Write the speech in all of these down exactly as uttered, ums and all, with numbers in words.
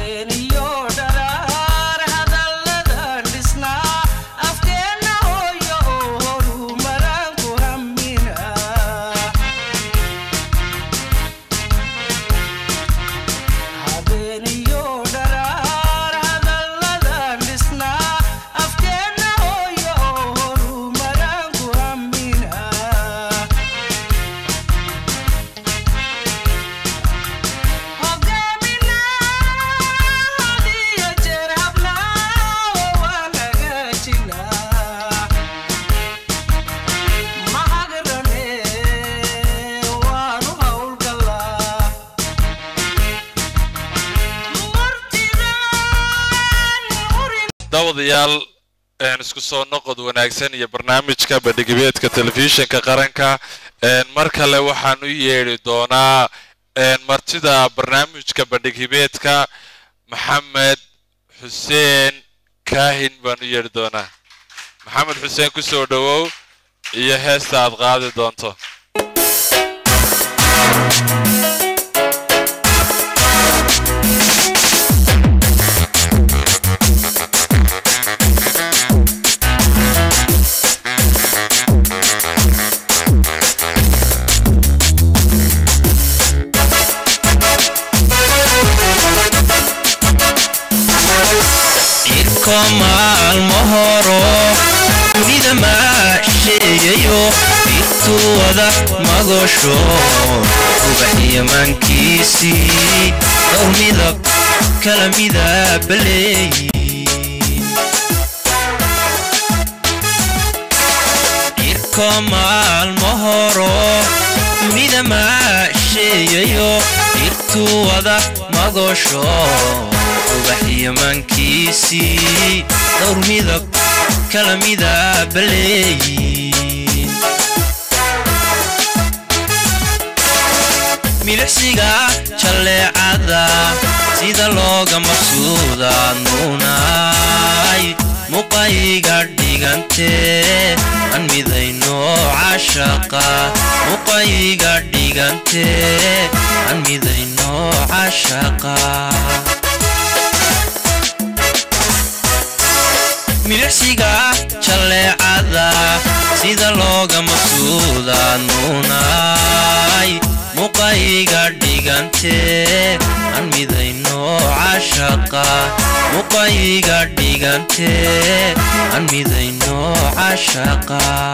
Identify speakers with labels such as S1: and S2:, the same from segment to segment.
S1: dawadayaal een isku soo noqod wanaagsan iyo barnaamijka badhigibeedka telefishinka qaranka een mar kale waxaan u yeeri doonaa een martida barnaamijka badhigibeedka Maxamed Xuseen Kaahin baan u yeeri doonaa Maxamed Xuseen ku soo dhawow iyo heesta aad qaadi doonto
S2: كمال مهرو إذا ما شيء بيتو وذا مغشو وبحي من كيسي أرمي ذا كلامي ذا بلي كمال مهرو إذا ما شيء بيتو وذا مغشو وبحي من كيسي دور ميدب كلامي ذا بليين ملحسيقا شالي عذا سيدا لوغا مقصودا نوناي مقايقا ديغانتي عن ميدينو عشاقا مقايقا ديغانتي عن ميدينو عشاقا ملحسيقا شالي عذا سيدا لوغا مقصودا نوناي مقايقا ديغانتي عن ميدينو عشاقا مقايقا ديغانتي عن ميدينو عشاقا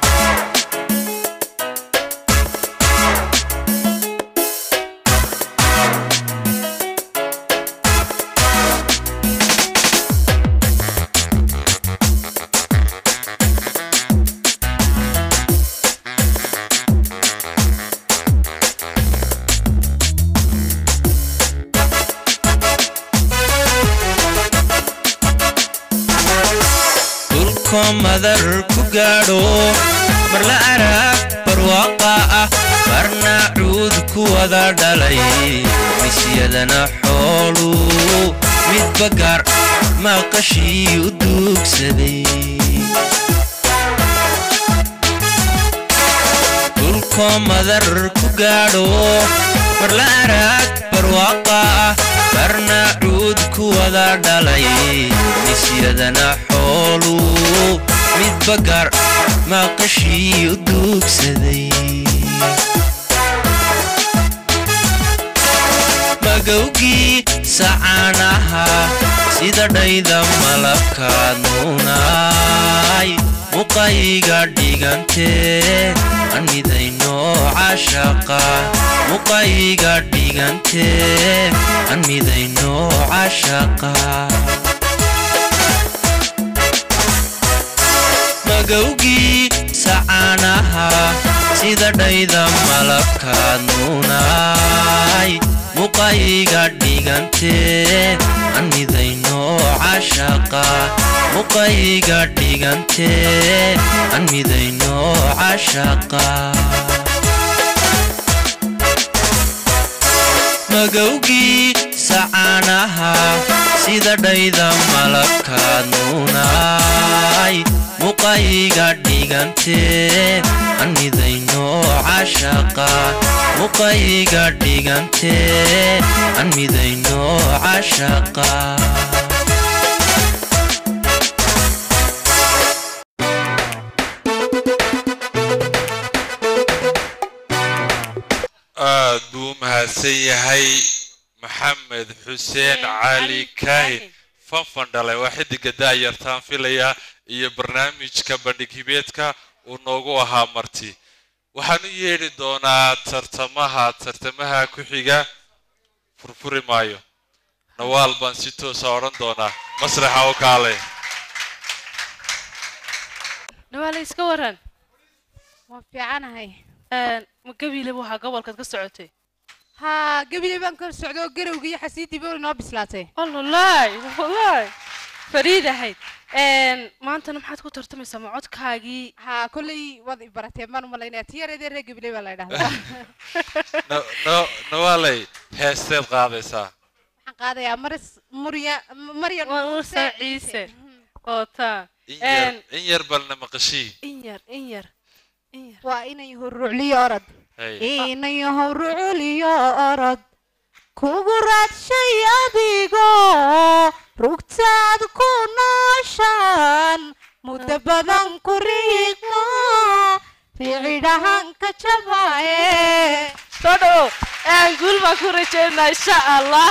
S2: مدر كوغادو مرلا عراق برواقا برنا عود كوذا دالي مسيادنا حولو متبقر ما قشي ودوك سدي كلكم مدر كوغادو مرلا عراق برواقا برنا عود كوذا دالي مسيادنا حولو متبقر ما قشي ودوك سدي مقوقي سعانها سيدا دايدا ملبكا نوناي مقايقا ديغانتي عن ميدينو عشاقا مقايقا ديغانتي عن ميدينو عشاقا مقوقي سعانها سيدا دايدا ملبكا نوناي مقايقا ديغانتي عن ميدينو عشاقا مقايقا ديغانتي عن ميدينو عشاقا مقوقي سعانها سيدا دايدا ملبكا نوناي مقايقا muqayga dhigantee aan midayno cashaqa muqayga dhigantee aan midayno cashaqa
S1: aad buu mahadsan yahay maxamed xuseen cali kaahin fanfan dhalay waa xidiga daayartaan filaya iyo barnaamijka bandhig hibeedka uu noogu ahaa marti waxaan u yeedhi doonaa tartamaha tartamaha ku xiga furfuri maayo nawaal baan si toosa odhan doonaa masraxa oo kaale
S3: nawaal iska waran
S4: waan fiicanahay
S3: ma gabiile waxa gobolka ka socotay
S4: ها قبل بان كل سعودو قروقي حسيتي بقول نوب سلاتي
S3: والله والله فريدة هيد ان ما انت نمحات كو ترتميسا ما codkaagi
S4: ها كلي وضع برتي ما نملينا تيريدي ري قبل ولا يدهدا
S1: no no nawaalay heesteed qaadaysaa
S4: waxaan qaadayaa maris murya maryan
S3: muuse ciise oo taa
S1: in yar balna maqashii
S3: in yar in yar in yar
S4: waa inay horuucliyo orad inay horuucliyo orad kugu raadshay adigoo rugtaad ku nooshaan muddo badan ku riiqo fiicidhahan ka jabaaye
S3: soo dhawo aan guul baan ku rajaynaa insha allah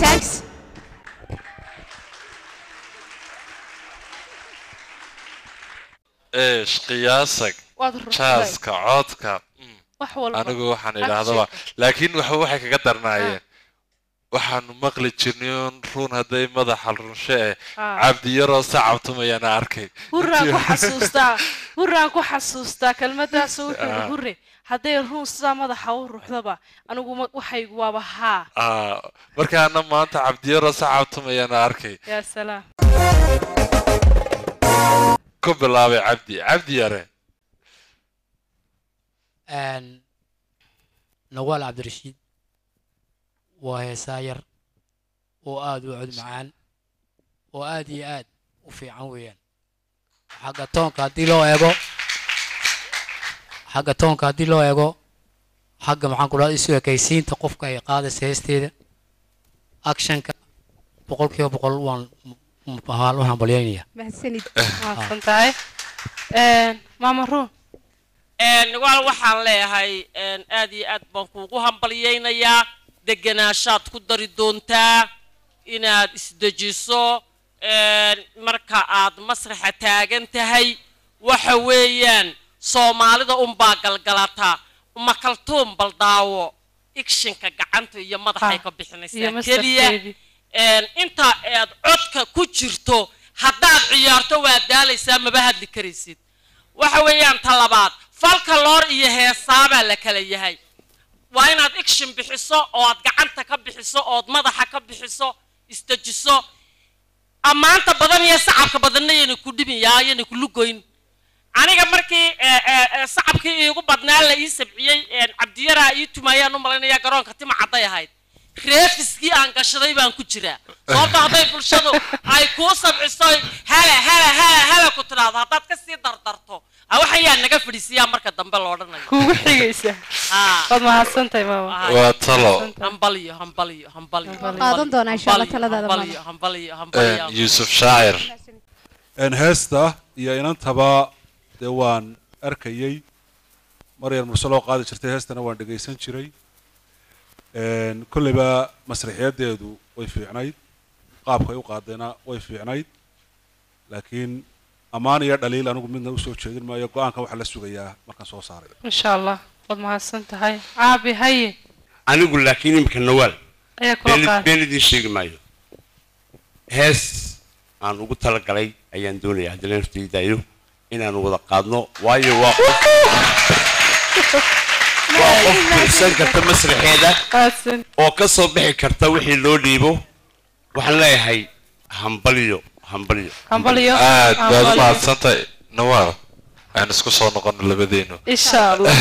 S4: thanks.
S1: ايش قياسك
S3: waad ruxday
S1: jaaska codka
S3: wax walba
S1: anigu waxaan idhaahdaba laakiin waxa waxay kaga darnaayeen waxaanu maqli jirnay run haday madaxa runshe ee cabdi yaroo sacabtumayana arkay
S3: hurraan ku xasuustaa hurraan ku xasuustaa kelmadaas wuxuu hurre haday run sida madaxa u ruxdaba anigu waxaygu waaba haa
S1: ah markaana maanta cabdi yaroo sacabtumayana arkay
S3: ya salaam
S1: ku bilaabay cabdi cabdi yare
S5: ان نوال عبد الرشيد وهي ساير وآد وعد معان وآد يآد وفي عنويان حق تونك هدي لو ايغو حق تونك هدي لو ايغو حق معان كلها يسوي كيسين تقفك اي قادة سيستيدة اكشنك بقول كيو بقول وان مبهال وان بليانية
S4: mahadsanid
S3: maasantahay maama ruun
S6: waal waxaan leeyahay aad iyo aad baan kuugu hambaliyeynayaa deganaashaad ku dari doontaa inaad isdejiso marka aad masraxa taagan tahay waxa weeyaan soomaalida unbaa galgalataa uma kaltuun baldaawo ikshinka gacanta iyo madaxay ka bixinaysaa keliya inta aad codka ku jirto haddaad ciyaarto waa daalaysaa maba hadli karaysid waxa weeyaan talabaad falka loor iyo heesaaba la kala yahay waa inaad action bixiso oo aad gacanta ka bixiso oo aad madaxa ka bixiso istajiso amaanta badan iyo sacabka badanna inay ku dhibiyaa inay ku lugoyn aniga markii sacabkii iigu badnaa la ii sabciyay cabdiyara ii tumayaan u malaynayaa garoonka tima caday ahayd reefiskii aan gashaday baan ku jiraa sababta hadday bulshadu ay kuu sabciso hala hala hala hala ku tiraahdo haddaad ka sii dardarto waxayaa naga fadhiisiyaa marka dambe loo odhanayo
S3: kuugu xigaysa waad mahadsantahay maama
S1: waa talo
S6: hambaliyo hambaliyo hambaliyo
S4: qaadan doonaa insha Allah taladaada
S6: hambaliyo hambaliyo hambaliyo
S1: yuusuf shaacir
S7: ان هستا يا inantaba de waan arkayay maryan mursalo qaadi jirtay heestana waan dhageysan jiray een kulliba masraxiyadeedu way fiicnayd qaabka ay u qaadayna way fiicnayd laakiin amaan iyo dhaliil anigu midna u soo jeedin maayo go'aanka waxa la sugayaa markaan soo saaray
S3: insha Allah wad mahadsantahay aabi haye
S8: anigu laakiin imka nawaal
S3: ayaa kula qaad
S8: beenidii sheegi maayo hees aan ugu talagalay ayaan doonayaa hadii naftiidaayo inaan wada qaadno waayo waa waa qof kursan karta masraxeeda oo ka soo bixi karta wixii loo dhiibo waxaan leeyahay hambaliyo hambaliyo
S3: hambaliyo
S1: aad baad u mahadsantahay nawaal aan isku soo noqono labadeenu
S3: insha Allah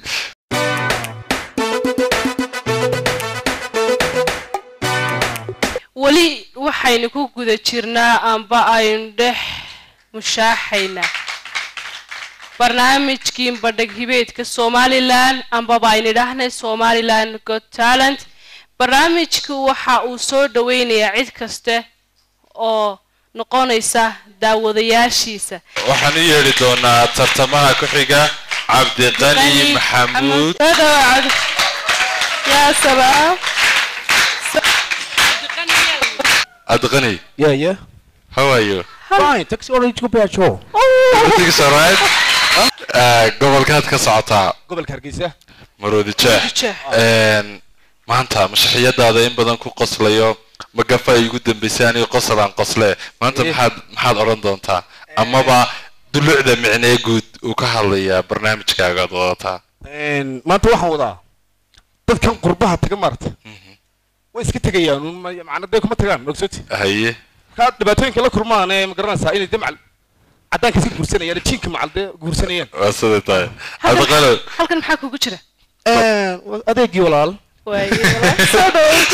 S3: wali waxaynu ku guda jirnaa amba aynu dhex mushaaxayna barnaamijkii badhag hibeedka Somaliland amba baynu dhahnay Somaliland Got Talent barnaamijku waxa uu soo dhaweynayaa cid kaste oo noqonaysa daawadayaashiisa
S1: waxaan u yeeri doonaa tartamaha ku xiga Cabdi Qani Maxamuud
S3: ya salaam
S1: Cabdi Qani
S9: Yeah, yeah.
S1: how are you
S9: Fine, taxi already to go show.
S1: everything's all right ah gobolkaad ka socotaa
S9: Gobolka Hargeysa.
S1: Maroodi Jeex een maanta mashaxiyadaada in badan ku qoslayo magafa ay ugu dambeysaan iyo qoslaan qosle maanta maxaad maxaad oran doontaa amaba dulucda micnee guud uu ka hadlayaa barnaamijkaaga aad wadataa
S9: een maanta waxaan wadaa dadkan qurbaha taga marta way iska tagayaan macnaheedu kuma tagaan ogsoti
S1: haye
S9: ka dhibaatooyinka la kulmaan ee magaranaysa inay damcal cadaanka si guursanayaan jiinka macalde guursanayaan
S1: waa sida tahay hada qalo
S3: halkan maxaa kugu jira
S9: een adeegii walaal
S3: way walaal soo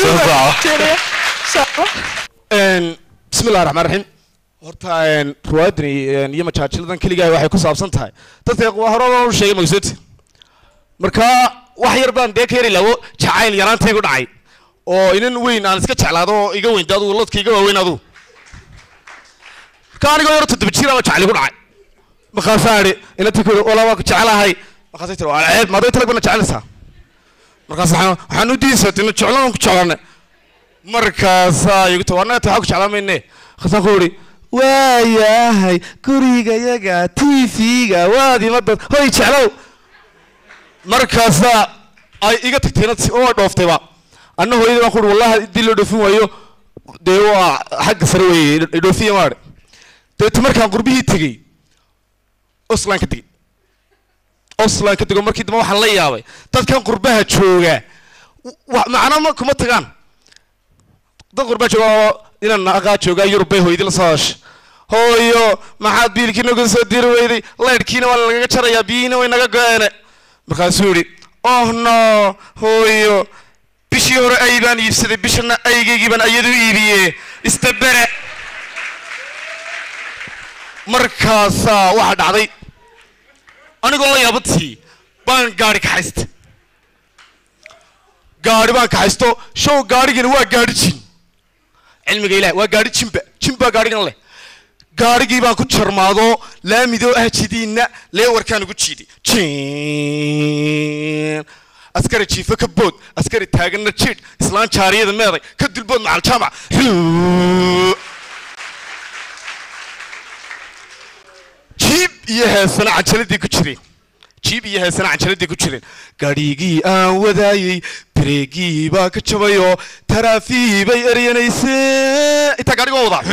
S3: dhaw
S9: een bismillaahir rahmaanir rahiim horta een ruwaadni iyo majaajiladan kaliya waxay ku saabsan tahay dadka hore loo sheegay magsoti marka wax yar baan deeq yar ilawo jacayl yaraantaygu dhacay oo inan weyn aan iska jeclaado iga weyn daadu ladkayga waaweyn adu kaaniga yar toddoba jir ama jacayl igu dhacay markaasaari inantii ku walaal waan ku jecelahay markaasay tiri waa ceeb maaday tala bana jecelsa markaas waxaan waxaan u diisay inaan jeclaan ku jeclaanay markaasaa igu tawa annaga waxaa ku jeclaan mayne khasaan ku uri waayahay gurigayaga t v-ga waad imadad hoy jeclow markaasaa ay iga tagtayna oo dhooftayba anna hooyadii baan ku uri wallahi haddii loo dhoofin waayo dee waa xagga sare weeye dhoofiya maadhe dabeeta markaan qurbihii tegey oslaan ka tegey oslaan ka tego markii dambe waxaan la yaabay dadkan qurbaha jooga macna ma kuma tagaan dad qurbaha jooga inaan aqaa joogaa yurub bay hooyadii la soo hashay hooyo maxaad biilkii nagu soo diri weyday leydhkiina waa lagaga jarayaa biyihiina way naga go-eene markaasuu yidhi oh no hooyo bishii hore ay baan iibsaday bishana aygaygii baan iyadu iibiye istabere markaasaa waxaa dhacday anigoo la yaabatii baan gaari kaxaysta gaari baan kaxaysto show gaarigana waa gaari jin cilmiga ilaah waa gaari jinba jinbaa gaarigan leh gaarigii baan ku jarmaado laamidoo ah jidiinna leewarkaan ugu jiiday jin askari jiifo ka bood askari taaganna jiidh islaan jaariyada meeday ka dulbood macal jaamac jiib iyo heesana cajaladii ku jireen jiib iyo heesana cajaladii ku jireen gaadhigii aan wadaayey bareegii baa ka jabayoo taraafii bay eryanaysee intaa gaadhigoo wadaa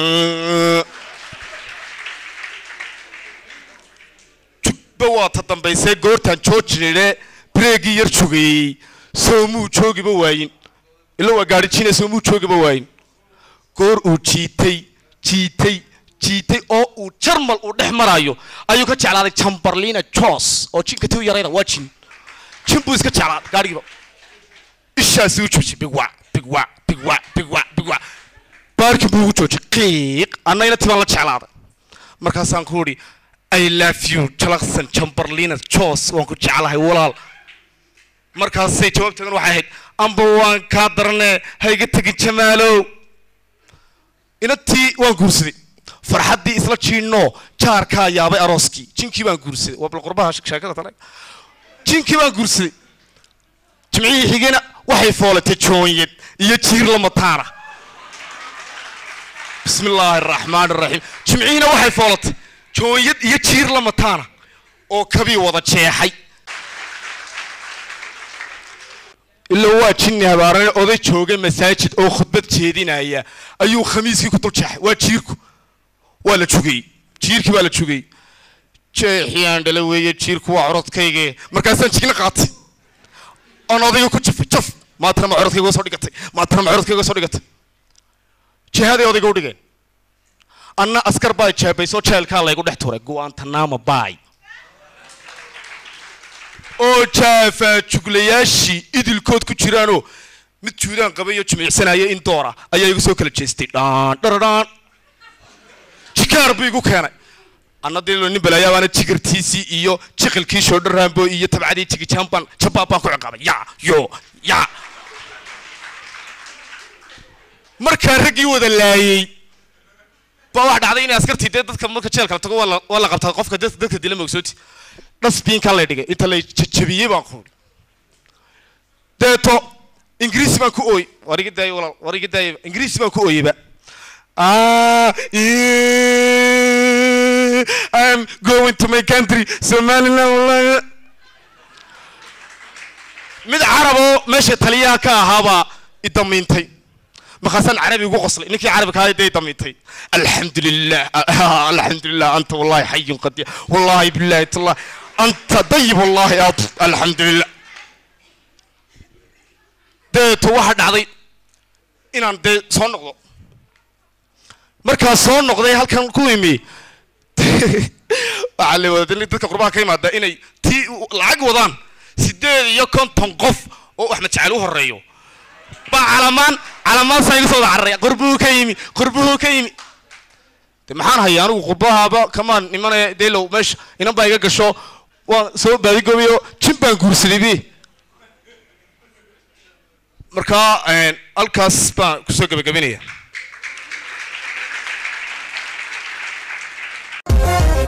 S9: jubba waa ta dambaysee goortaan joojinile bareegii yar jogayey soomuu joogiba waayin ila waa gaadhi jine soomuu joogiba waayin goor uu jiitay jiitay jiitay oo uu jarmal uu dhex maraayo ayuu ka jeclaaday chamberlina jos oo jinka tiu yarayna waa jin jin buu iska jeclaaday gaadhigiiba ishaasi u joojiyay big wa big wa big wa big wa big wa baarkin buu ugu joojiyay qiiq annagina tibaan la jeclaaday markaasaan ku idhi I love you jalaqsan chamberlina jos waan ku jeclahay walaal markaasay jawaabteedan waxay ahayd amba waan kaa darane hayga tegin jamaalow inatii waan guursaday farxaddii isla jiinno jaarkaa yaabay arooskii jinkii baan guursaday waa bal qurbaha sheekada tale jinkii baan guursaday jimcihii xigena waxay foolatay joonyad iyo jiir la mataana bismi illaahi araxmaan araxiim jimcihiina waxay foolatay joonyad iyo jiir la mataana oo kabii wada jeexay ilaa waa jinni habaarane oday jooga masaajid oo khudbad jeedinaya ayuu khamiiskii ku dul jeexay waa jiirku waa la jugay jiirkii waa la jugay jeexiyaan dhala weeye jiirku waa corodkayge markaasaan jigna qaatay oon odayga ku jafay jaf maatana ma corodkayga uga soo dhigatay maatana ma corodkayga uga soo dhigatay jihaday odayga u dhigeen anna askar baa jaabaysoo jeelkaa laygu dhex turay guantanamo bay oo jaafaa juglayaashii idilkood ku jiraanoo mid juudaan qabayo jimicsanaya in doora ayaa igu soo kala jeestay dhaan dharadhaan jikaar buu igu keenay anna dilo nin balaayaa baana jigartiisii iyo jiqilkii shoodharaambo iyo tabcadii jigijaanbaan jabaab baan ku ciqaabay ya yo ya markaa raggii wada laayey baa wax dhacday inay askartii dee dadka marka jeelka la tago waa la qabtaa qofka dadka dila mogsooti dhasbiinkaa la dhigay inta la jajabiyey baan ku deeto ingiriisi baan ku ooy war iga daayo walaal war iga daayo ingiriisi baan ku ooyeyba ah I'm going to my country Somaliland wallahi mid carabo meesha taliyaha ka ahaaba idamiintay مخاسن عربي وقصلي نكي عربي كهاي دي دميتي الحمد لله الحمد لله أنت والله حي قدير والله بالله الله أنت طيب والله يا الحمد لله ده واحد عظيم إن عند صنق مركز صنق ده هل كان كويمي على ودلني تذكر قربان كيما ده إني تي العقوضان سيدي يكون تنقف وإحنا تعالوه الريو بعلمان علمان سايق صوت عرّي قربوه كيمي قربوه كيمي تمحان هيا أنا وقربها با كمان نمنا ديلو مش إنهم بايجا كشوا وسو بعدي قبيو كم كورسي بي مركا الكاس با كسو كبي كبينية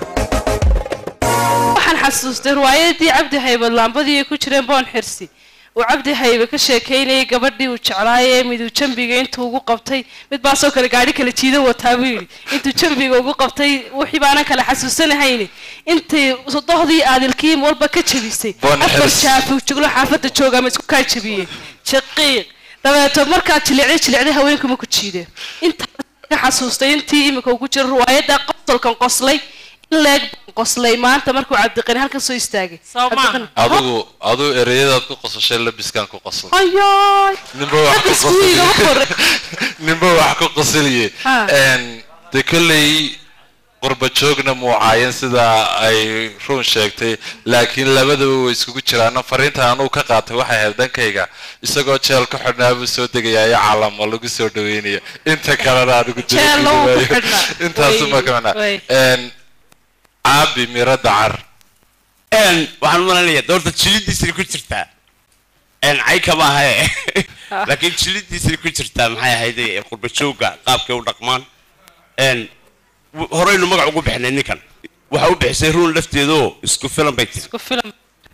S3: waxaan xasuustay riwaayadii cabdi hayb laambadii ku jireen boon xirsi وعبد هاي كشيكيني قبضي وشعراي ميدو جنبي انتو ugu qabtay mid baa soo kale gaari kala jiido wataa wiil intuu jambiga ugu qabtay wixii baana kala xasuusanahayni intii sodohdii aadilkiim walba ka jabisay afar shaafi joglo xaafada jooga ma isku ka jabiyay shaqiiq dabeeto markaa jilicday jilicday haweenku ma ku jiideen inta ka xasuustay intii imika ugu jir riwaayada qosolkan qoslay leeg qoslay maanta markuu cabdiqani halka soo istaagay
S1: adigu adigu ereyadaad ku qosashay labiskan ku qoslay
S3: ayoy
S1: nimba wax ku qoslay nimba wax ku qoslay een de kulay qurba joogna muucaayan sida ay run sheegtay laakiin labadaba way isku jiraan fariinta aanu ka qaatay waxay ahayd dankayga isagoo jeel ku xidhnaa buu soo degayaa caalamo lagu soo dhaweynaya inta kalena adigu jiray intaas ma kana een عابي ميراد عر
S8: ان waxaan maleynayaa doorta jilidiisa ku jirta ان cayka ma ahay laakiin jilidiisa ku jirta maxay ahayd qurba jooga qaabkay u dhaqmaan ان horeynu magac ugu bixnay ninkan waxa uu bixisay ruun lafteedo isku filan bay
S3: isku filan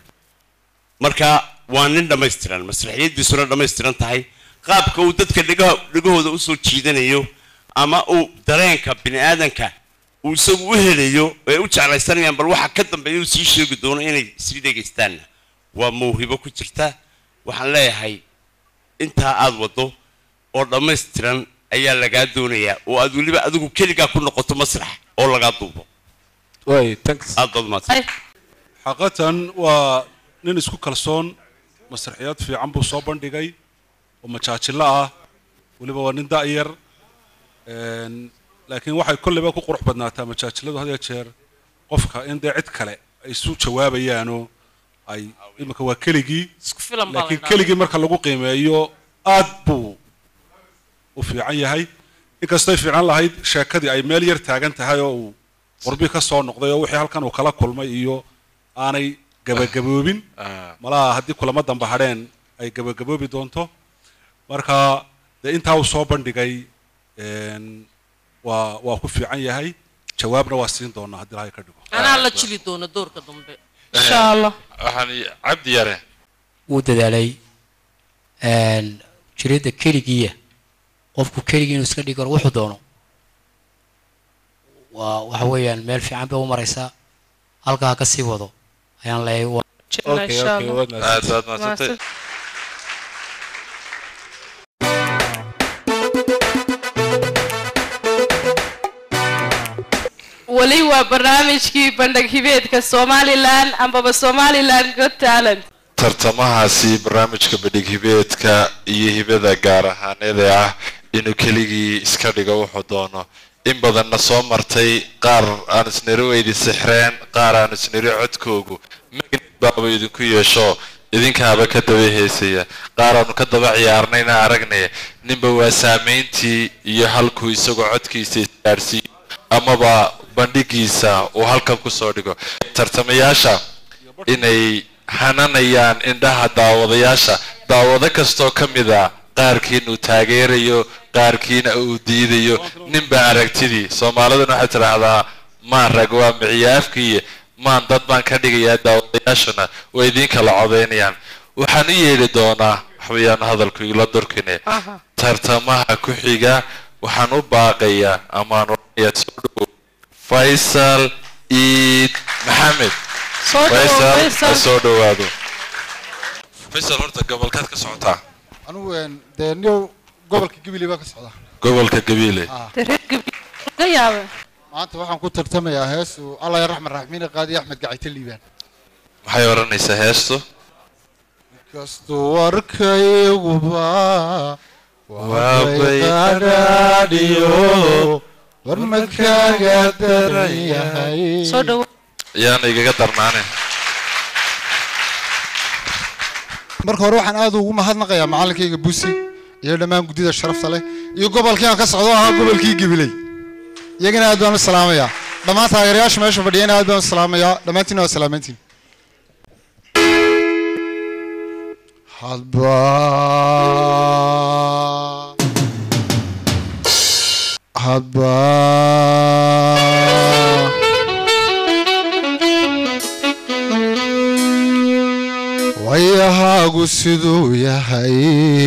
S8: marka waa nin dhameystiran masraxiyadiisuna dhameystiran tahay qaabka uu dadka dhagahooda u soo jiidanayo ama uu dareenka bini aadanka uu isagu u helayo ee u jeclaysanayaan bal waxa ka dambeeya uu sii sheegi doono inay sii dhageystaan waa mawhibo ku jirta waxaan leeyahay inta aad wado oo dhameystiran ayaa laga doonayaa oo aad waliba adigu kaliya ku noqoto masrax oo laga duubo
S7: way thanks
S8: aad dad
S7: xaqatan waa nin isku kalsoon masraxiyad fiican buu soo bandhigay oo majaajila ah waliba waa nin daayar een laakiin waxay kulliba ku qurux badnaataa majaajiladu had iyo jeer qofka in dee cid kale ay soo jawaabayaan oo ay imika waa keligii laakiin keligii marka lagu qiimeeyo aad buu u fiican yahay inkastoo fiican lahayd sheekadii ay meel yar taagan tahay oo uu qurbi ka soo noqday oo wixii halkan uu kala kulmay iyo aanay gabagaboobin malaha haddii kulamo dambe hadheen ay gabagaboobi doonto marka dee intaa uu soo bandhigay waa waa ku fiican yahay jawaabna waa siin doonaa haddii ilaahay ka dhigo
S6: anaa la jili doono doorka dambe
S3: insha allah
S1: waxaan cabdi yare
S5: wuu dadaalay een jirida keligiya qofku keligii inuu iska dhigo wuxuu doono waa waxa weeyaan meel fiican bay u maraysaa halkaa ka sii wado ayaan leeyahay
S1: okay okay aad aad maasantay
S3: wali waa barnaamijkii bandhig hibeedka Somaliland amba Somaliland Got Talent
S1: tartamahaasi barnaamijka bandhig hibeedka iyo hibada gaar ahaaneed ah inuu keligii iska dhigo wuxuu doono in badanna soo martay qaar aan isniri weydi sixreen qaar aan isniri codkoogu magnet baaba idinku yeesho idinkaaba ka daba heesaya qaar aanu ka daba ciyaarnayna aragnay ninba waa saameyntii iyo halkuu isagoo codkiisa isgaarsiiyo amaba bandhigiisa uu halkan ku soo dhigo tartamayaasha inay hananayaan indhaha daawadayaasha daawado kastoo ka mid ah qaarkiina uu taageerayo qaarkiina uu diidayo ninba aragtidii soomaaliduna waxay tidhaahdaa maan rag waa miciyaafkii maan dad baan ka dhigayaa daawadayaashuna way idiin kala codaynayaan waxaan u yeedhi doonaa waxbayaan hadalku igula durkine tartamaha ku xiga waxaan u baaqayaa amaan oranayaa soo dhow faysal iid maxamed faysal soo dhowaado faysal horta gobolkaad ka socotaa
S10: anigu dee niyow gobolka gabiley baa ka socda
S1: gobolka gabiley
S3: laga yaaba
S10: maanta waxaan ku tartamayaa hees uu allah yarxam raxmiina qaadi axmed gacayta liibaan
S1: maxay oranaysaa heestu
S10: kastuu warkayguba waabay qadhaadhiyo warmadkaaga daran yahay
S3: soo dhow
S1: yaana igaga darnaane
S10: marka hore waxaan aad ugu mahadnaqayaa macallinkayga busi iyo dhammaan guddida sharafta leh iyo gobolkii aan ka socdo ahaa gobolkii gabiley iyagana aad baan u salaamayaa dhammaan taageerayaasha meesha fadhiyana aad baan u salaamayaa dhammaantiin waa salaamantiin hadba hadba wayahaagu waqtigu siduu yahay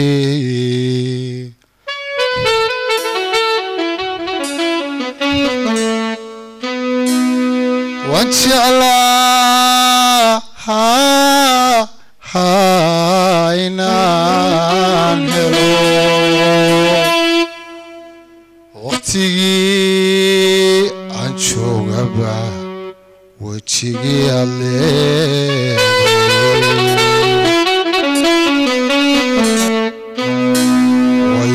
S10: waan jeclaa inaan helo waqtigii aan joogaba wejigii aad leedahay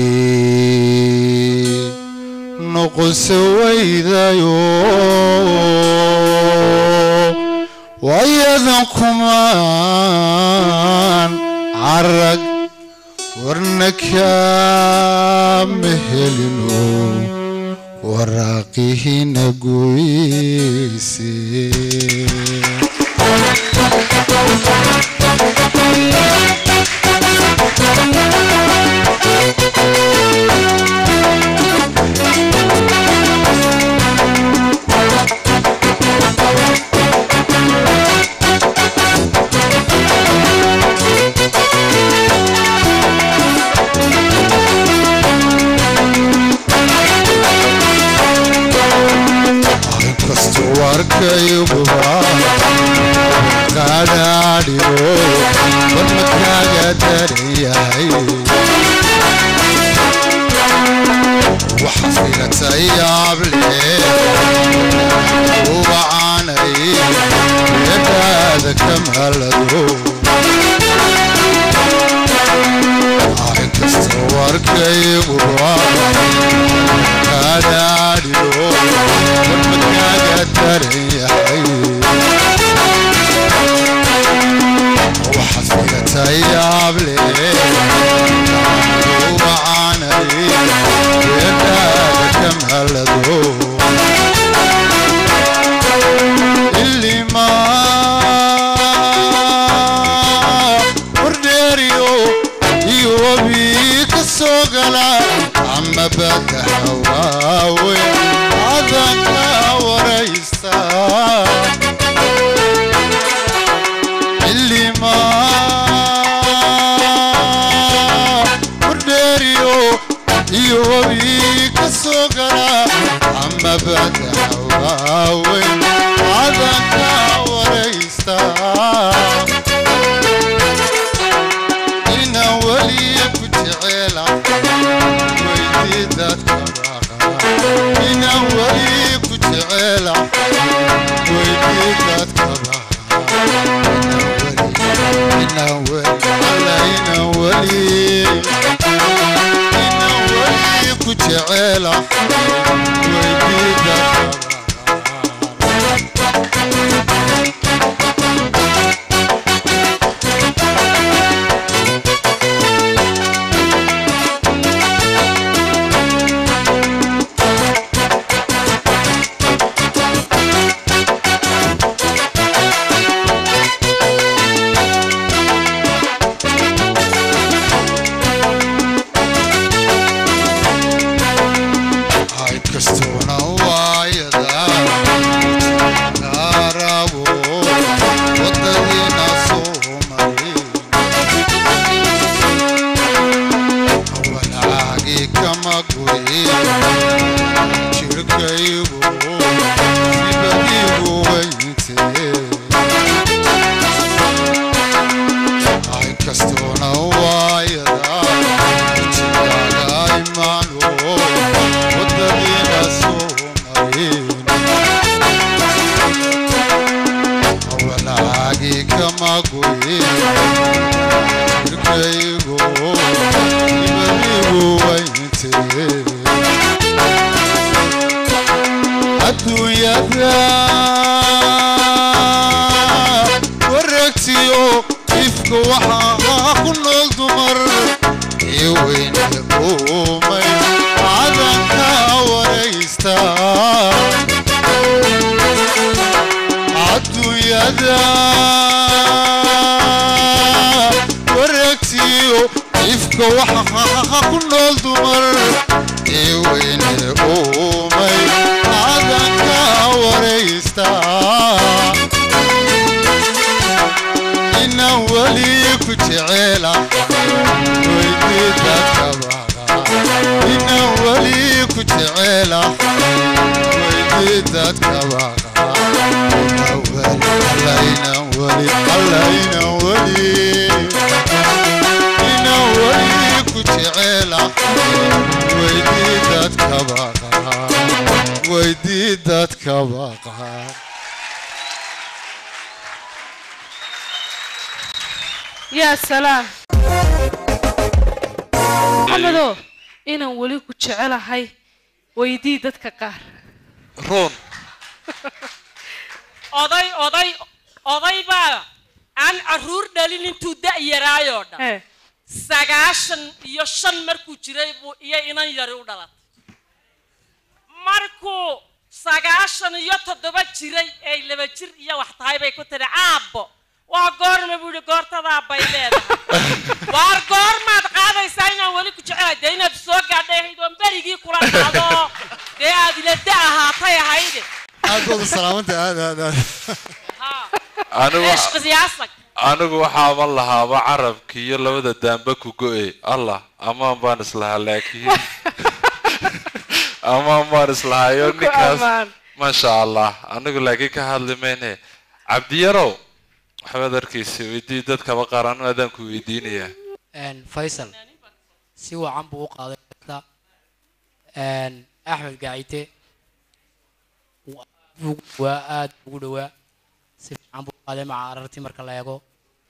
S10: noqonse waydayo wayadan kumaan carag warna kaama helino waraaqihina goyse warkayguba qadhaadhigo warma kaaga daran yahay waxa filata yaable ubacanay yadhaada kamalado inkasta warkayguba qadhaadhigo warma kaaga daran yahay waxa filata yaable ubacanay yadhaada kamalado ilima wardheeriyo iyo wabi ka soo gala ama bada hawaawe adanka waraysta ilima wardheeriyo iyo wabi ka soo gala ama bada hawaawe adanka waraysta ina wali ku jecela weydidadka ina wali ku jecela weydidadka ina wali ina wali ina wali ku jecela weydidadka ina wali ku كجعيلة ويدي دادك باقا الله ينولي الله ينولي ينولي كجعيلة ويدي دادك باقا ويدي دادك باقا
S3: يا سلام محمدو inaan weli ku jecelahay weydii dadka qaar
S1: run
S6: oday oday oday baa aan caruur dhalin intuu da yaraayo dhan sagaashan iyo shan markuu jiray buu iyo inan yari u dhalatay markuu sagaashan iyo toddoba jiray ee laba jir iyo wax tahay bay ku tiri aabbo waa goorma buu yidhi goortadaa bay leedahay waar goormaad qaadaysaa inaan weli ku jecelahay dee inaad soo gaadhay oon berigii kula dhacdo dee aad ila da ahaatay ahayde
S10: aad baad u salaamanta aad aad aad
S1: anigu waxaaba lahaaba carabki iyo labada daamba ku go'e allah amaan baan islahaa laakiin amaan baan islahaayo ninkaas maasha allah anigu laakiin ka hadli mayne cabdiyarow waxbaad arkaysa weydii dadkaba qaar anu adaan ku weydiinayaa
S5: faysal si wacan buu u qaaday axmed gacite waa aad ugu dhawaa si fiican buu qaaday maca arartii marka la eego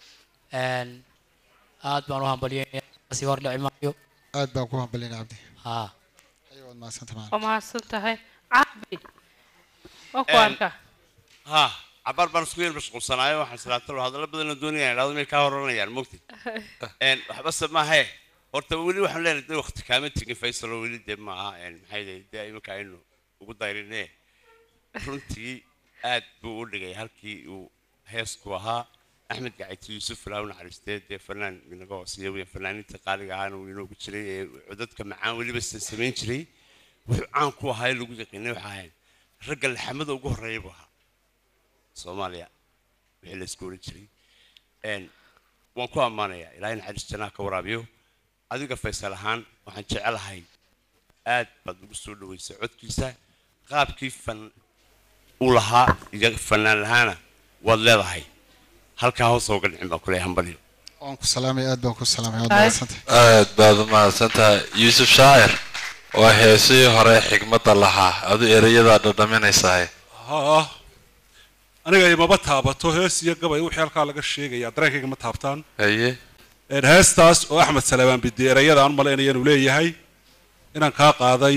S5: aad baan u hambalyeynaya si hor dhici maayo
S10: aad baan ku hambalyeynaya cabdi
S5: haa
S10: ayaad mahadsantahay
S3: waa mahadsan tahay cabdi waa ku arkaa
S8: ها عبر بان سكوير مشغولسنايو waxaan salaatay hadallo badan oo doonayaan ilaado meel ka horanayaan mugti een waxba sama hay horta wali waxaan leenahay waqti kaama tigin Faysal wali dib ma aha een maxay leedahay imika inuu ugu dayrinay runtii aad buu u dhigay halkii uu heesku ahaa Axmed Gaciti Yusuf Laawna Xaristeed ee fanaan inaga hoosiyo iyo fanaaninta qaaliga ahaan uu inoo ku jiray ee dadka macaan waliba sameyn jiray wuxuu caan ku ahaa lagu yaqaanay waxa ahayn ragga laxamada ugu horeeyay buu ahaa Soomaaliya wixii la isku oran jiray een waan ku amaanayaa ilaahay naxariis janaa ka waraabiyo adiga Faysal ahaan waxaan jecelahay aad baad ugu soo dhaweysay codkiisa qaabkii fan u lahaa iyo fanaan lahaana waad leedahay halka hoos uga dhicin baa ku leeyahay hambaliyo
S10: waan ku salaamay aad baan ku salaamay aad mahadsantahay
S1: aad baad mahadsantahay Yusuf Shaacir waa heesii hore xigmadda lahaa adu ereyada dhadhaminaysaa
S7: haa aniga imaba taabato hees iyo gabay wixii halkaa laga sheegaya dareenkayga ma taabtaan
S1: haye
S7: een heestaas oo Axmed Salaamaan bideerayada aan maleynaya inuu leeyahay inaan ka qaaday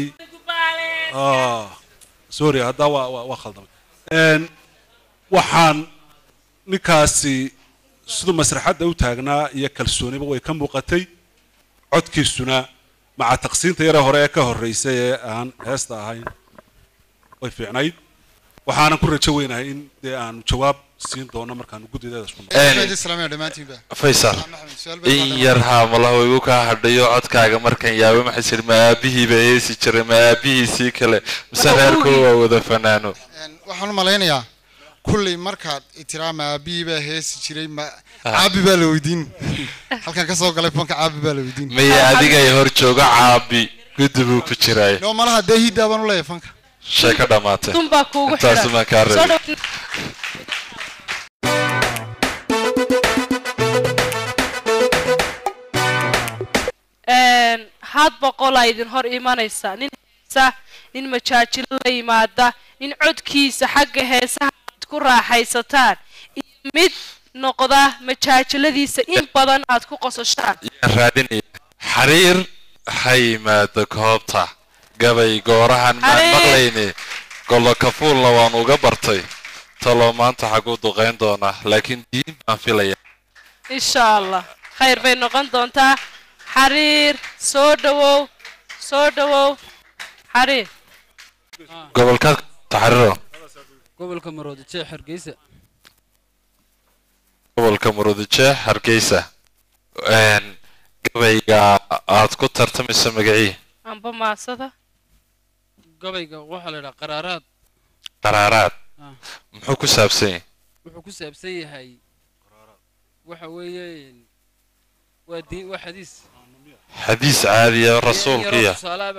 S7: ah sorry hadda waa waa khaldamay een waxaan ninkaasi sidoo masraxada u taagnaa iyo kalsooniba way ka muuqatay codkiisuna maca taqsiinta yara hore ee ka horeysay ee aan heesta ahayn way fiicnayd waxaan ku rajo weynahay in dee aan jawaab siin doono markaan gudideeda isku
S1: noqdo Faysal in yar haamalaha igu ka hadhayo codkaaga markan yaabo maxay sir ma aabihiiba heesi jiray ma aabihiisii kale masareerku waa wada fanaano
S10: waxaan u maleynayaa kulli markaad itiraama aabihiiba heesi jiray ma caabi baa la weydiin halkan ka soo galay fanka caabi baa la weydiin
S1: maya adiga ay hor jooga caabi gudubu ku jiray
S10: no malaha deehida baan u leeyahay fanka
S1: sheeka dhamaatay
S3: dumba kuugu
S1: taas ma ka reeb
S3: een had boqol ay idin hor imanaysa nin heesa nin majaajil la yimaada nin codkiisa xagga heesaha aad ku raaxaysataan iyo mid noqda majaajiladiisa in badan aad ku qososhaan
S1: raadinaya xariir haymaada koobta gabay goorahan ma maqlayne golo kafuulna waan uga bartay talo maanta xagu duqeyn doona laakiin diin baan filaya
S3: insha Allah khayr bay noqon doontaa xariir soo dhawow soo dhawow xariir
S1: gobolka taxariiro
S11: gobolka Maroodijeex Hargeysa
S1: gobolka Maroodijeex Hargeysa een gabayga aad ku tartamayso magacii
S3: amba maasada
S11: gabayga waxa la yiraahdaa qaraaraad
S1: qaraaraad muxuu ku saabsan yahay
S11: wuxuu ku saabsan yahay waxa weeye waa diin waa xadiis
S1: حديث عادي يا رسول كيا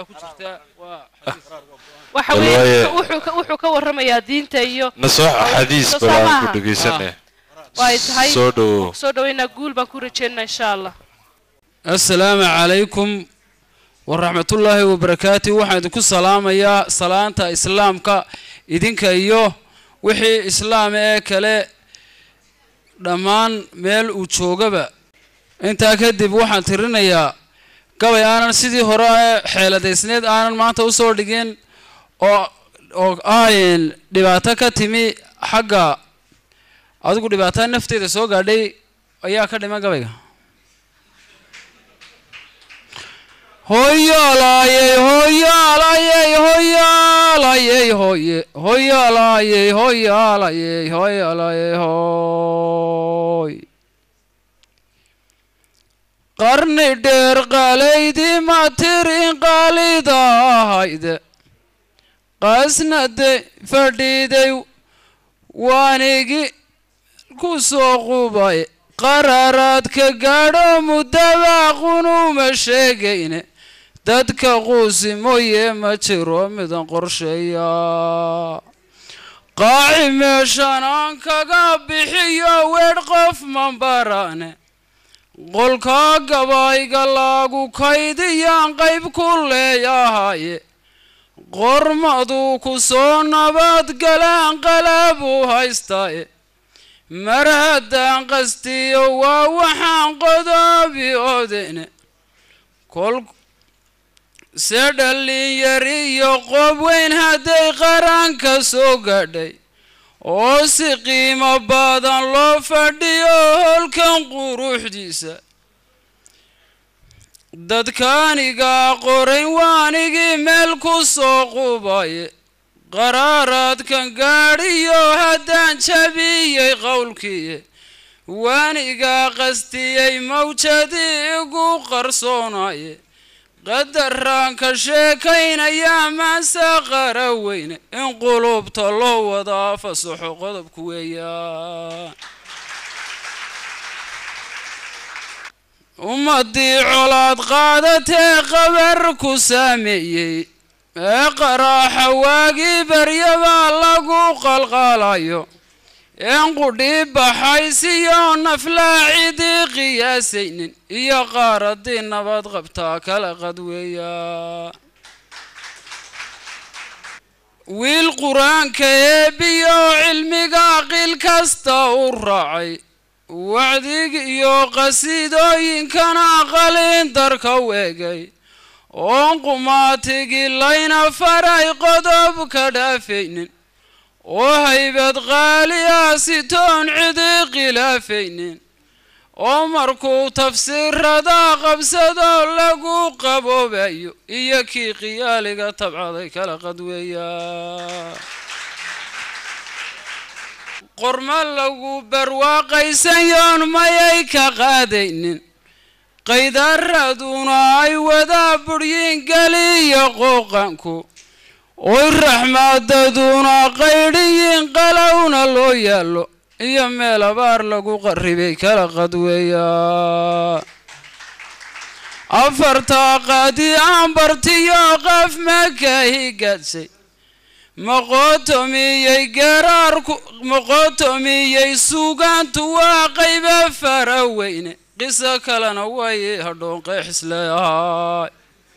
S3: waxa weeye wuxuu wuxuu ka warramayaa diinta iyo
S1: نصح حديث بلا كل جيسنا
S3: way tahay
S1: سودو
S3: soo dhaweynaa guul baan ku rajeynaa insha Allah
S11: السلام عليكم ورحمة الله وبركاته waxaan ku salaamayaa salaanta islaamka idinka iyo wixii islaam ee kale dhamaan meel uu joogaba inta kadib waxaan tirinayaa gabay aanan sidii hore xeeladeysneed aanan maanta u soo dhigin oo oo aan dhibaato ka timi xagga adigu dhibaato nafteeda soo gaadhay ayaa ka dhiman gabayga hoyalaye hoyalaye hoyalaye hoye hoyalaye hoyalaye hoyalaye hoy qarni dheer qalaydi ma tirin qalidahayde qasnade fadhiiday waanigi ku soo qubay qararaad ka gaadho muddaba qunuma sheegayne dadka quusi mooye ma jiro midan qorsheeya qaaci meeshan aan kaga bixiyo weedh qof manbarane qolka gabayga lagu kaydiyaan qayb ku leeyahaye qormadu ku soo nabadgalaan qalab u haystaaye mar haddaan qastiyo waa waxaan qodobi odene kol se dhallin yar iyo qob weyn hadday qaranka soo gaadhay oo si qiimo badan loo fadhiyo holkan quruxdiisa dadkaanigaa qorayn waanigii meel ku soo qubaye qaraaraadkan gaadhiyo haddaan jabiyey qowlkiiye waanigaa qastiyey mawjadii igu qarsoonaye qadaraan ka sheekaynayaa maase qara weyne in qulubta loo wadaa fasaxo qodobku weeyaan ummadii colaad qaadatee qabar ku saameeyey ee qaraaxa waagii baryabaa lagu qalqaalayo een qudhii baxaysiyo naflaa cidii qiyaasaynin iyo qaaradii nabad qabtaa kala qad weeyaa wiil qur-aanka eebiyo cilmiga qil kasta u raacay wacdig iyo qasiidooyinkana qalin darka weegay oon qumaatigii layna faray qodob ka dhaafaynin oo haybad qaaliya sitoon cidi khilaafaynin oo markuu tafsiirada qabsado lagu qaboobayo iyo kii qiyaaliga tabcaday kala qad weeyaa qorma lagu barwaaqaysanyoon mayay ka qaadaynin qaydaraduna ay wadaa buryin geliyo qooqanku oy raxmaadaduna qaydhiyin qalowna loo yaallo iyo meel abaar lagu qarribay kala qad weeyaa afartaa qaadii aan bartiyo qaf makahi gadsay maqootomiyey garaarku maqootomiyey suugaantu waa qayba fara weyne qiso kalena waaye hadhoon qeexis leeyahay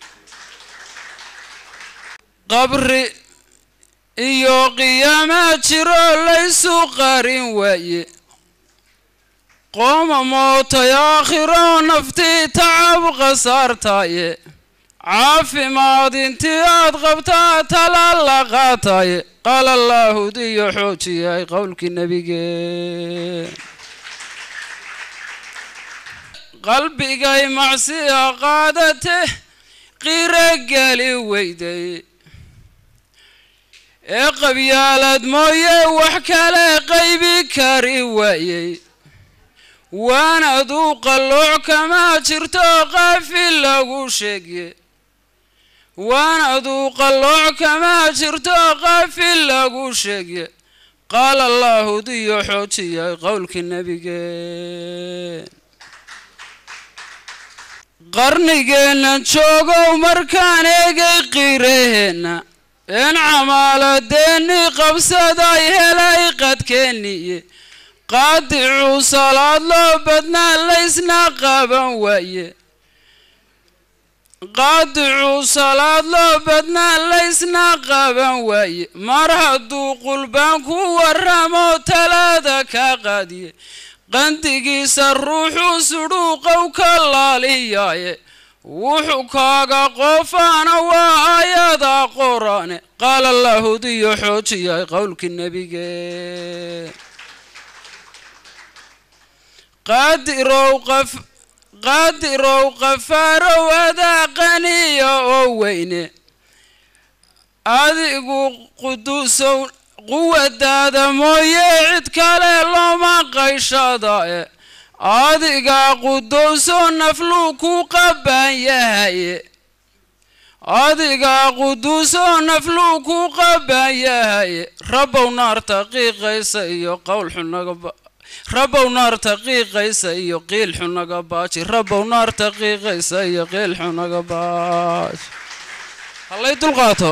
S11: qabri iyo qiyaama jiro laysu qarin waaye qooma mootay aakhiro naftii tacab khasaartaaye caafimaad intii aad qabtaa tala la qaataye qaala allaahu diyo xoojiyay qowlkii nebigeen qalbigay macsiya qaadate qira geli weyday ee qabyaalad mooye wax kale qaybi kari waayey waanadu qallooc kama jirto qaafil lagu sheegye waanadu qallooc kama jirto qaafil lagu sheegye qaala allaahu diyo xoojiyay qowlkii nebigeen qarnigeenna joogow markaan eegay qiiraheenna een camaaladeenni qabsaday helay qadkeenniye qaadicuu salaad loo badnaa laysna qaban waaye qaadicuu salaad loo badnaa laysna qaban waaye mar hadduu qulbaan ku warramo talaada ka qaadiye qandigiisa ruuxuu sudhuuqow ka laaliyaaye wuxuu kaaga qofaana waa ayada qorane qaala lahudiyo xoojiyay qowlkii nebige qaadirow qaf qaadirow qafaarow adaa qaniya oo weyne adigu quduusow quwadaada mooye cid kale looma qayshadae adigaa quduusoo nafluu ku qaban yahaye adigaa quduusoo nafluu ku qaban yahaye rabbow naarta qiiqaysa iyo qowl xunaga rabbow naarta qiiqaysa iyo qiil xunaga baaji rabbow naarta qiiqaysa iyo qiil xunaga baaji hallay dulqaato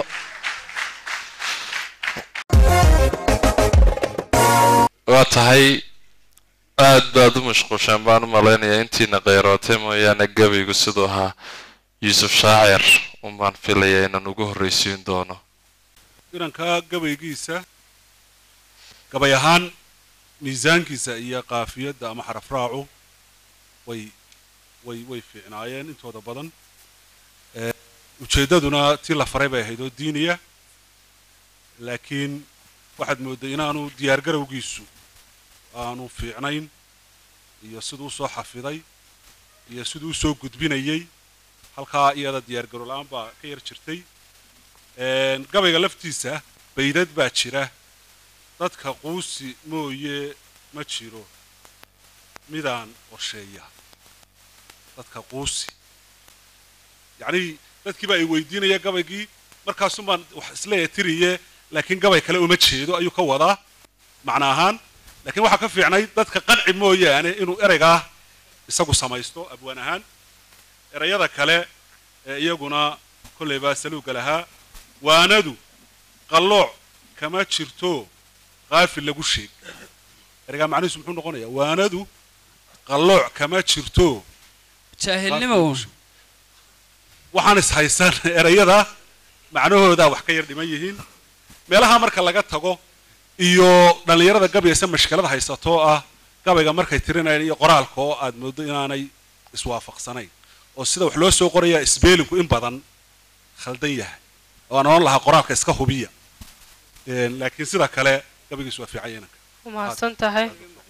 S1: waa tahay aad baad u mashquushaan baan u malaynayaa intiina kheyrootay mooyaane gabaygu siduu ahaa yuusuf shaacir unbaan filayaa inaan ugu horraysiin doono
S7: inanka gabaygiisa gabay ahaan miisaankiisa iyo qaafiyadda ama xaraf raacu way way way fiicnaayeen intooda badan ujeeddaduna tii la faray bay ahayd oo diiniya laakiin waxaad moodday inaanu diyaargarowgiisu aanu fiicnayn iyo siduu soo xafiday iyo siduu soo gudbinayay halkaa iyada diyaargarow la-aan baa ka yar jirtay gabayga laftiisa baydad baa jira dadka quusi mooye ma jiro midaan qorsheeya dadka quusi yacnii dadkii baa ay weydiinaya gabaygii markaasuun baan wax isleeya tiriye laakiin gabay kale uma jeedo ayuu ka wadaa macna ahaan laakiin waxaa ka fiicnay dadka qanci mooyaane inuu ereygaa isagu samaysto abwaan ahaan erayada kale ee iyaguna kollay baa saluuga lahaa waanadu qallooc kama jirto qaafil lagu sheeg ereygaa macnihiisu muxuu noqonayaa waanadu qallooc kama jirto
S11: jaahilnimo
S7: waxaan is haysan erayada macnahoodaa wax ka yar dhiman yihiin meelaha marka laga tago iyo dhallinyarada gabayaysa mashkilada haysatoo ah gabayga markay tirinayaan iyo qoraalka oo aad mooddo inaanay iswaafaqsanayn oo sida wax loo soo qorayaa isbeelinku in badan khaldan yahay oo aan oran lahaa qoraalka iska hubiya laakiin sida kale gabaygiisu waa fiican yananka
S3: umahadsan tahay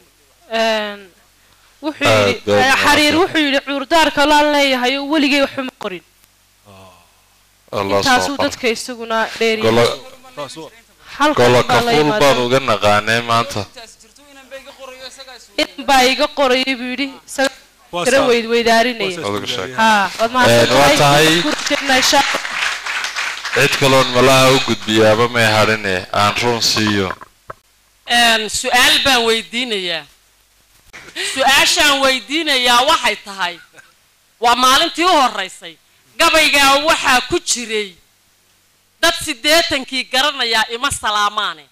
S3: wuxuu yidhi xariir wuxuu yidhi cuurdaarka laan leeyahay oo weligay waxuma qorin intaasuu dadka isaguna dheeriya
S1: golo kafuul baan uga naqaanay maanta
S3: in baa iga qoraya buu yidhi isaga weyd weydaarinaya
S1: waa tahay cid kaloon malaha u gudbiyaaba may hadhine aan run siiyo
S6: su-aal baan weydiinayaa su-aashaan weydiinayaa waxay tahay waa maalintii u horraysay gabaygaa waxaa ku jiray dad siddeetankii garanayaa ima salaamaane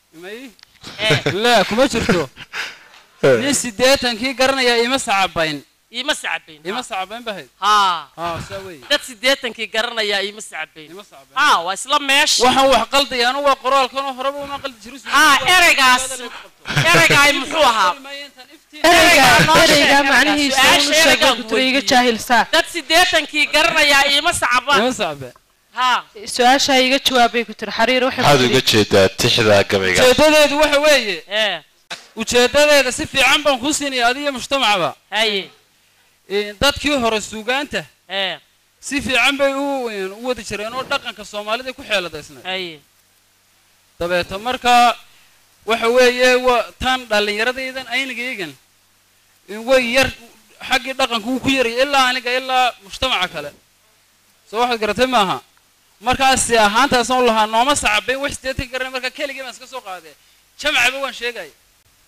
S11: لا كما شرتو ليش سديتن كي قرنا يا إما صعبين
S6: إما صعبين
S11: إما صعبين بهيد
S6: ها
S11: ها سوي
S6: دت سديتن كي قرنا يا إما صعبين إما صعبين ها وإسلام ماش
S11: وحن وحقلت أنا وقرال كانوا هربوا وما قلت جرس
S6: ها إرجاس إرجاي محوها
S3: إرجا إرجا معناه يسون شغل بطريقة جاهل سا
S6: دت سديتن كي قرنا يا إما صعبين
S11: إما صعبين
S6: ها
S3: سؤال شيء جوابي كتر حرير وحب
S1: هذا جدا تحذا قبيقة
S11: جدده وحويه
S6: إيه
S11: وجدده سفي عم بنخسني هذه مجتمع با
S6: هاي
S11: dadkii hore suugaanta
S6: ee
S11: si fiican bay u wada jireen oo dhaqanka Soomaalida ku xeeladaysnaa
S6: ay
S11: dabeeto marka waxa weeye tan dhalinyaradaydan aynigaygan in way yar xaqi dhaqanku ku yaray ilaa aniga ilaa mujtamaca kale soo waxa garatay maaha markaas si ahaantaas oo lahaa nooma sacabay wax sideetan garan marka kaliya ma iska soo qaaday jamacaba waan sheegay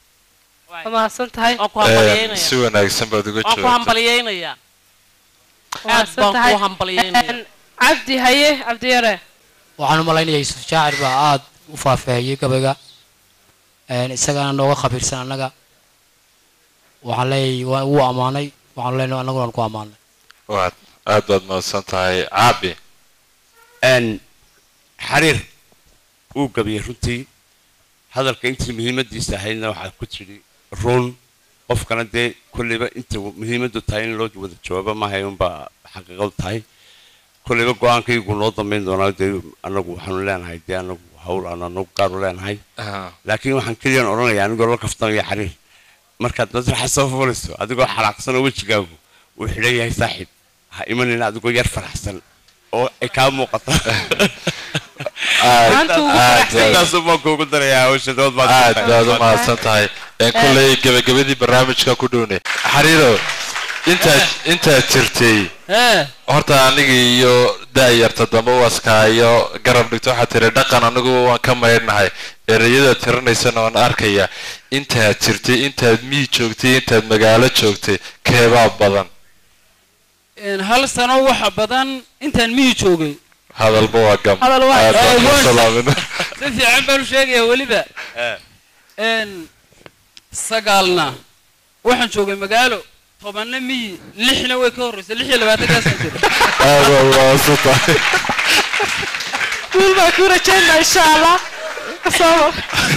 S3: ma santahay
S1: si wanaagsan baad uga
S6: jawaabtay waan ku hambalyeynaya aad baan ku hambalyeynaya
S3: cabdi haye cabdi yare
S5: waxaan u malaynayaa yuusuf shaacir baa aad u faahfaahiyey gabayga isagana nooga khabiirsan annaga waxaan leeyahay wuu ammaanay waxaan leenahay annaguna aan ku ammaanay
S1: waad aad baad mahadsan tahay caabi
S8: n xariir uu gabiyey runtii hadalka intii muhiimadiisa ahaydna waxaa ku jiri run qofkana dee kulliba inta muhiimadu tahay in loo wada jawaabo maahay unbaa xaqiiqadu tahay kulliba go-aankaygu noo dambayn doonaa dee annagu waxaanu leenahay dee annagu hawl aan anagu gaaru leenahay laakiin waxaan keliyaan odhanayaa anigoo la kaftamaya xariir markaad masraxa soo fuulayso adigoo xalaaqsanoo wejigaagu uu xidhan yahay saaxiib ha imanayna adigoo yar faraxsan oo ay kaa muuqato intaasuu baan kuugu darayaa hawsha dood baad
S1: aad baad u mahadsan tahay kulley gabagabadii barnaamijka ku dhowne xariiro intaad intaad jirtay horta anigii iyo daayarta dambe waskaayo garab dhigto waxaa tiri dhaqan anigu waan ka maydhnahay ereyada tirinaysana waan arkaya intaad jirtay intaad mii joogtay intaad magaalo joogtay keebaa badan
S11: hal sano waxa badan intaan mii joogay
S1: hadalba waa gam
S11: si fiican baan u sheegayaa weliba sagaalna waxaan joogay magaalo tobanna miyi lixna way ka horreysay lix iyo labaatankaasaan jira
S1: aad waa mahadsantahay
S3: wiil baa ku rajaynaa insha allah